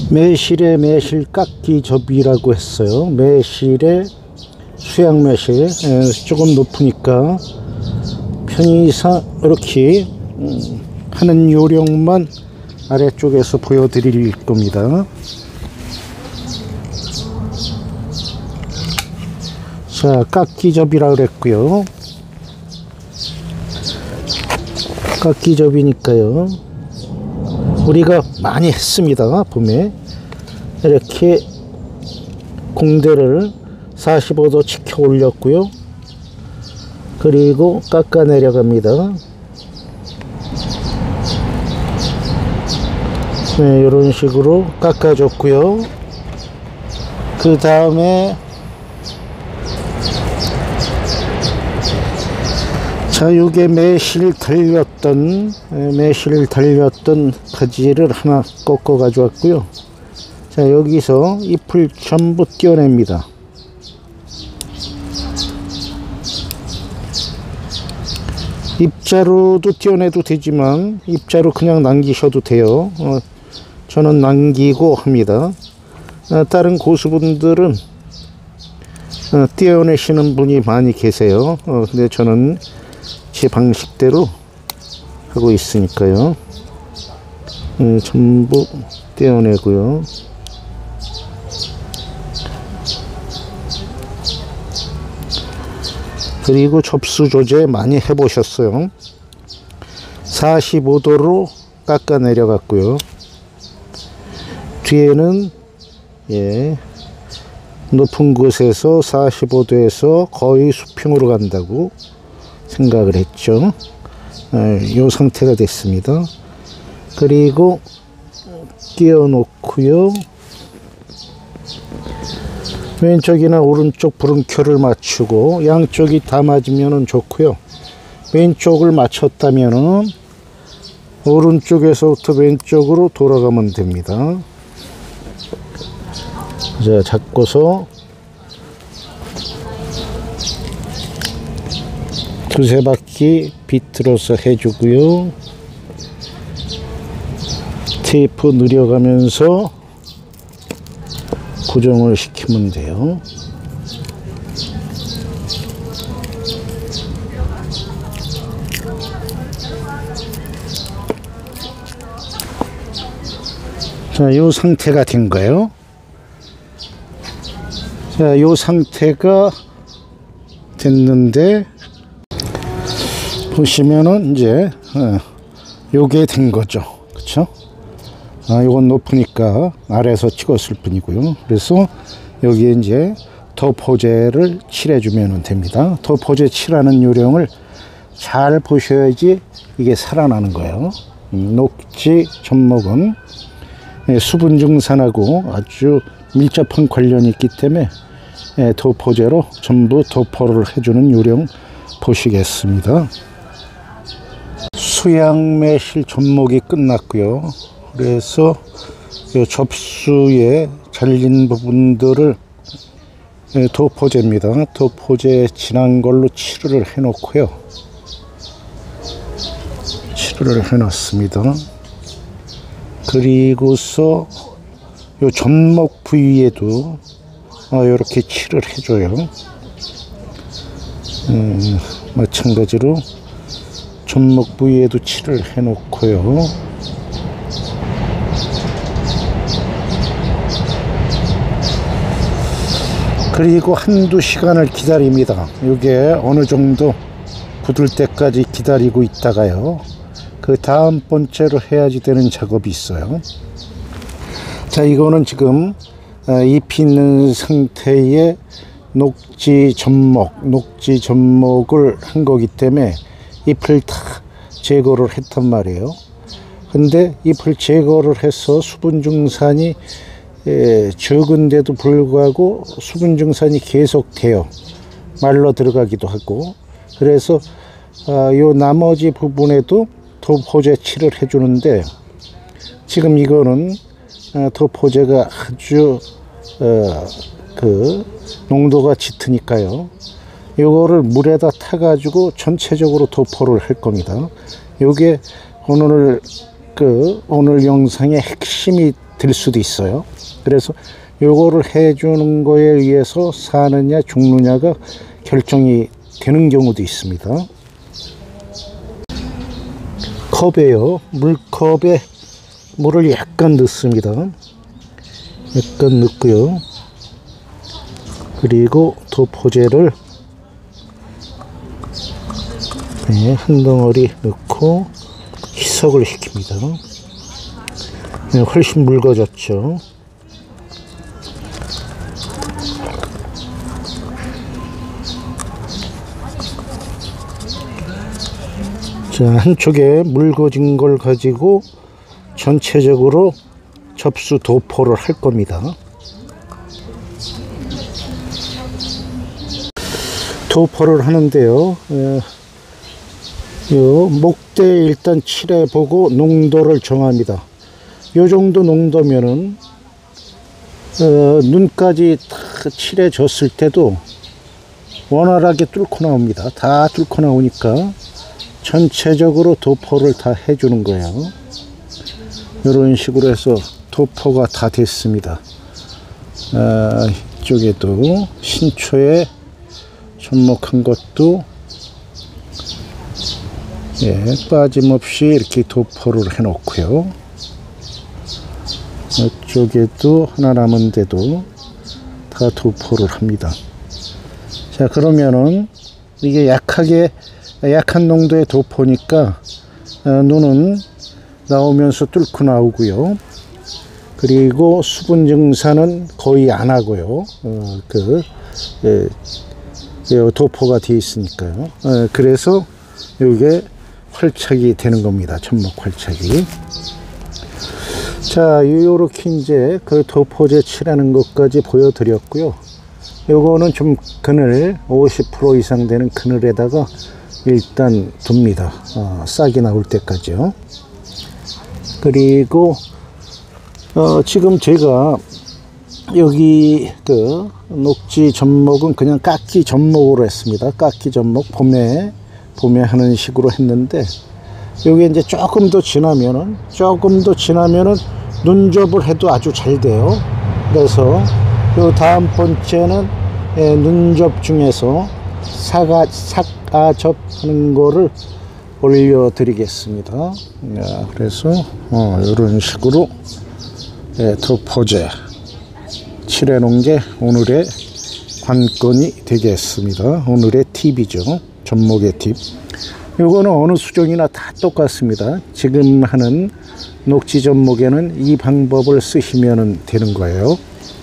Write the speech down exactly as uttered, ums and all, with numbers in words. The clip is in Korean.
매실의 매실 깎기접이라고 했어요. 매실의 수양 매실, 조금 높으니까 편의상 이렇게 하는 요령만 아래쪽에서 보여드릴 겁니다. 자, 깎기접이라 그랬고요. 깎기접이니까요, 우리가 많이 했습니다. 봄에 이렇게 공대를 사십오 도 치켜 올렸고요. 그리고 깎아 내려갑니다. 네, 이런 식으로 깎아줬고요. 그 다음에 자, 요게 매실 달렸던 매실 달렸던 가지를 하나 꺾어 가져왔고요. 자, 여기서 잎을 전부 떼어냅니다. 입자루도 떼어내도 되지만 입자루 그냥 남기셔도 돼요. 어, 저는 남기고 합니다. 어, 다른 고수분들은 어, 떼어내시는 분이 많이 계세요. 어, 근데 저는 제 방식대로 하고 있으니까요. 음, 전부 떼어내고요. 그리고 접수 조제 많이 해보셨어요. 사십오 도로 깎아 내려갔고요. 뒤에는 예, 높은 곳에서 사십오 도에서 거의 수평으로 간다고 생각을 했죠. 이 상태가 됐습니다. 그리고 끼워 놓고요. 왼쪽이나 오른쪽 부름켜를 맞추고, 양쪽이 다 맞으면 좋고요. 왼쪽을 맞췄다면 오른쪽에서부터 왼쪽으로 돌아가면 됩니다. 자, 잡고서 두세 바퀴 비틀어서 해주고요. 테이프 늘려가면서 고정을 시키면 돼요. 자, 요 상태가 된 거예요. 자, 요 상태가 됐는데 보시면은 이제 어, 요게 된 거죠. 그쵸? 아, 요건 높으니까 아래에서 찍었을 뿐이고요. 그래서 여기에 이제 도포제를 칠해주면 됩니다. 도포제 칠하는 요령을 잘 보셔야지 이게 살아나는 거예요. 음, 녹지 접목은 예, 수분 증산하고 아주 밀접한 관련이 있기 때문에 예, 도포제로 전부 도포를 해주는 요령 보시겠습니다. 수양 매실 접목이 끝났고요. 그래서 이 접수에 잘린 부분들을 도포제입니다. 도포제 진한 걸로 칠을 해 놓고요. 칠을 해 놨습니다. 그리고서 이 접목 부위에도 이렇게 칠을 해줘요. 음, 마찬가지로 접목 부위에도 칠을 해 놓고요. 그리고 한두 시간을 기다립니다. 이게 어느 정도 굳을 때까지 기다리고 있다가요, 그 다음 번째로 해야지 되는 작업이 있어요. 자, 이거는 지금 잎이 있는 상태의 녹지 접목, 녹지 접목을 한 거기 때문에 잎을 다 제거를 했단 말이에요. 근데 잎을 제거를 해서 수분 증산이 예, 적은데도 불구하고 수분 증산이 계속 돼요. 말로 들어가기도 하고. 그래서 아, 요 나머지 부분에도 도포제 칠을 해주는데, 지금 이거는 아, 도포제가 아주 어, 그 농도가 짙으니까요, 요거를 물에다 타 가지고 전체적으로 도포를 할 겁니다. 요게 오늘 그 오늘 영상의 핵심이 될 수도 있어요. 그래서 요거를 해주는 거에 의해서 사느냐 죽느냐가 결정이 되는 경우도 있습니다. 컵에요. 물컵에 물을 약간 넣습니다. 약간 넣고요. 그리고 도포제를 네, 한 덩어리 넣고 희석을 시킵니다. 네, 훨씬 묽어졌죠. 자, 한쪽에 묽어진 걸 가지고 전체적으로 접수 도포를 할 겁니다. 도포를 하는데요. 에, 요 목대 일단 칠해 보고 농도를 정합니다. 요 정도 농도면은 어, 눈까지 다 칠해 졌을 때도 원활하게 뚫고 나옵니다. 다 뚫고 나오니까 전체적으로 도포를 다 해주는 거예요. 이런 식으로 해서 도포가 다 됐습니다. 아, 이쪽에도 신초에 접목한 것도 예, 빠짐없이 이렇게 도포를 해 놓고요. 이쪽에도 하나 남은데도 다 도포를 합니다. 자, 그러면은 이게 약하게 약한 농도의 도포니까 어, 눈은 나오면서 뚫고 나오고요. 그리고 수분 증산은 거의 안 하고요. 어, 그 예, 예, 도포가 되어 있으니까요. 어, 그래서 이게 활착이 되는 겁니다. 접목 활착이. 자, 요렇게 이제 그 도포제 칠하는 것까지 보여드렸고요. 요거는 좀 그늘 오십 퍼센트 이상 되는 그늘에다가 일단 둡니다. 어, 싹이 나올 때까지요. 그리고 어, 지금 제가 여기 그 녹지 접목은 그냥 깎기 접목으로 했습니다. 깎기 접목 봄에 봄에 하는 식으로 했는데, 여기 이제 조금 더 지나면은 조금 더 지나면은 눈접을 해도 아주 잘 돼요. 그래서 요 다음 번째는 예, 눈접 중에서 사가 삭아접 하는 거를 올려드리겠습니다. 야, 그래서 어, 이런 식으로 예, 도포제 칠해 놓은 게 오늘의 관건이 되겠습니다. 오늘의 팁이죠. 접목의 팁. 요거는 어느 수종이나 다 똑같습니다. 지금 하는 녹지 접목에는 이 방법을 쓰시면 되는 거예요.